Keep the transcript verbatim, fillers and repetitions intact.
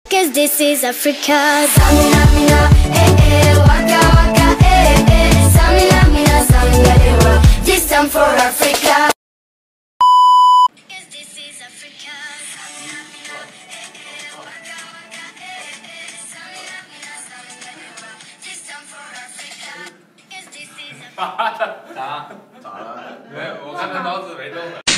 Cause this is Africa. Samina mina, eh eh, waka waka, eh eh. Samina mina, sangalewa. This time for Africa. Cause this is Africa. Samina mina, eh eh, waka waka, eh eh. Samina mina, sangalewa. This time for Africa. Cause this is Africa. 咋？咋了？没，我看他脑子没动了。